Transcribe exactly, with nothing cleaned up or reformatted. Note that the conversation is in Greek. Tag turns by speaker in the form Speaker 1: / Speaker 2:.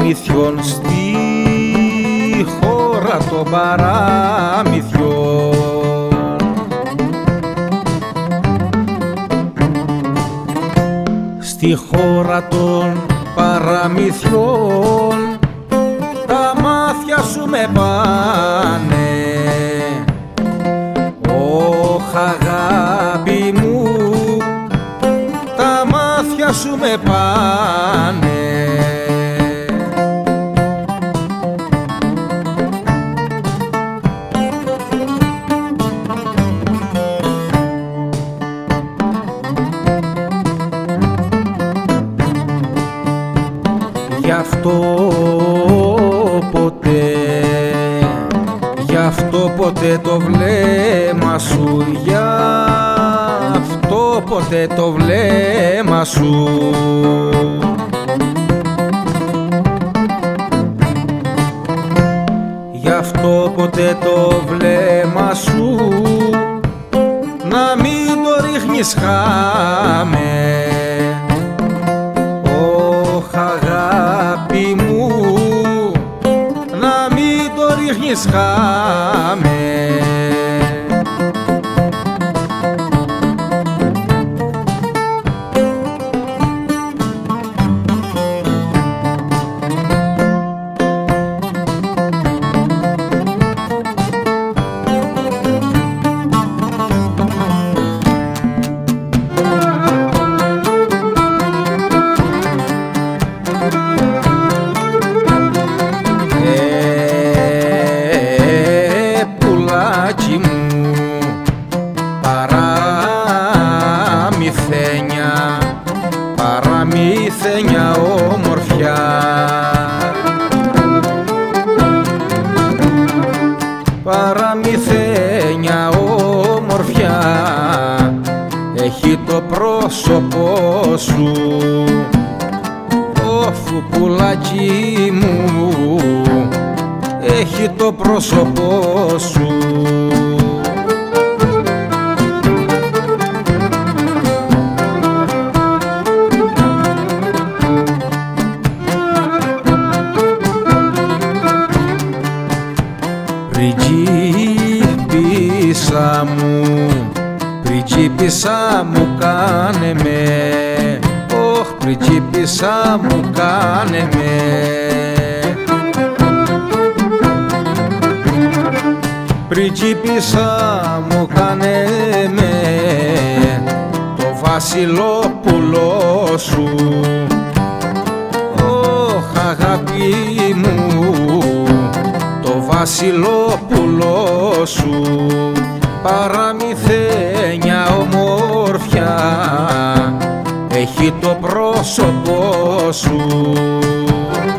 Speaker 1: παραμύθιων στη χώρα των παραμύθιων. Στη χώρα των παραμυθιών τα μάτια σου με πάνε, όχ αγάπη μου, τα μάτια σου με πάνε. Γι' αυτό ποτέ, γι' αυτό ποτέ το βλέμμα σου, γι' αυτό ποτέ το βλέμμα σου γι' αυτό ποτέ το βλέμμα σου να μην το ρίχνεις χάμε. Αγάπη μου, να μην το ρίχνεις χάμε. Παραμυθένια, παραμυθένια όμορφιά, παραμυθένια όμορφιά, έχει το πρόσωπό σου, όφου πουλάκι μου, έχει το πρόσωπό σου. Πριγκίπισσα μου, πριγκίπισσα μου κάνε με, όχ πριγκίπισσα μου κάνε με. Πριγκίπισσα μου κάνε με, το βασιλόπουλο σου, όχ αγάπη μου, το βασιλόπουλο σου, παραμυθένια ομόρφια, έχει το πρόσωπό σου.